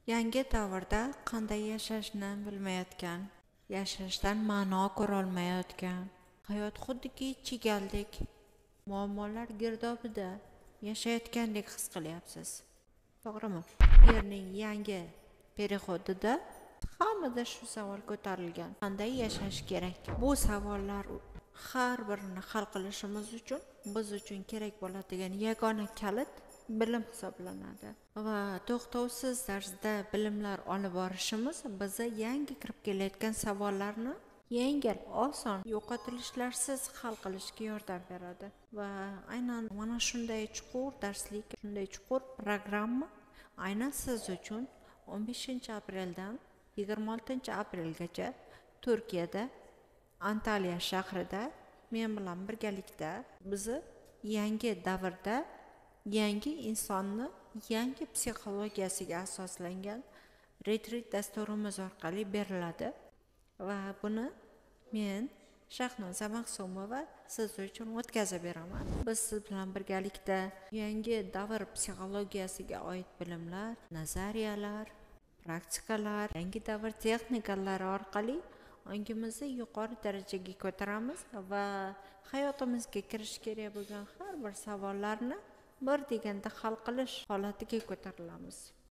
Yangi davrda qanday yashashni bilmayotgan, yashashdan ma'no ko'rolmayotgan, hayot xuddiki chigaldek muammolar girdobida yashayotgandek his qilyapsiz. To'g'rimi? Yerning yangi perihodida hammada shu savol ko'tarilgan. Qanday yashash kerak? Bu savollar har birini hal qilishimiz uchun biz uchun kerak bo'ladigan yagona kalit bilim hisoblanadi va to'xtovsiz tarzda bilimlar olib borishimiz bizni yangi kirib kelayotgan savollarni yengil, oson, yo'qotilishlarsiz hal qilishga yordam beradi va aynan mana shunday chuqur darslik, shunday chuqur programma aynan siz uchun 15-apreldan 26-aprelgacha Turkiyada Antalya shahrida men bilan birgalikda bizni yangi davrda yangi insonni yangi psixologiyasiga asoslangan retrit dasturimiz orqali beriladi va buni men Shahnoza Maqsumova siz uchun o'tkazib beraman. Biz siz bilan birgalikda yangi davr psixologiyasiga oid bilimlar, nazariyalar, praktikalar, yangi davr texnikalari orqali ongimizni yuqori darajaga ko'taramiz va hayotimizga kirish kerak bo'lgan har bir savollarni bir deganda hal qilish holatiga ko'tarilamiz.